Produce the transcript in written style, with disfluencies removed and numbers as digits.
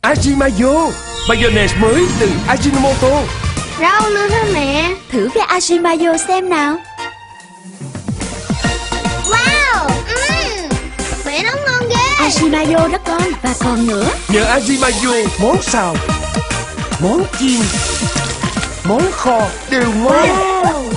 Ajimayo, mayonnaise mới từ Ajinomoto. Rau nữa hả mẹ? Thử với Ajimayo xem nào. Wow, mẹ nấu ngon ghê. Ajimayo đó con. Và còn nữa, Nhờ Ajimayo, món xào, món chiên, món kho đều ngon. wow.